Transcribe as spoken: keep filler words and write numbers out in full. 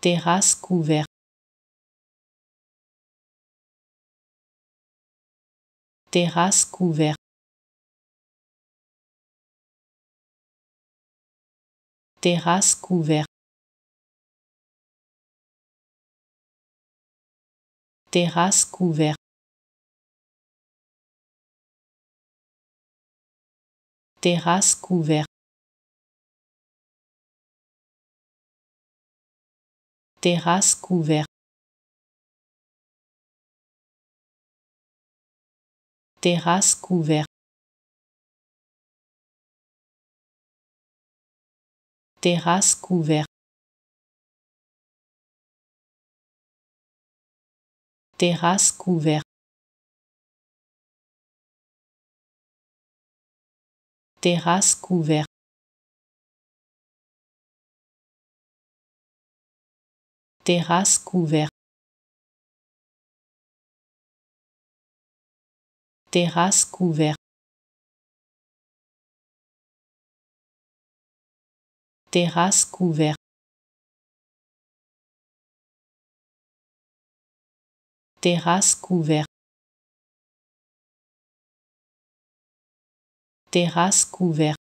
terrasse couvert, terrasse couvert, terrasse couvert, terrasse couvert, terrasse couvert, terrasse couvert, terrasse couvert, terrasse couvert, terrasse couvert, terrasse couvert, terrasse couvert, terrasse couvert, terrasse couvert, terrasse couvert, terrasse couvert,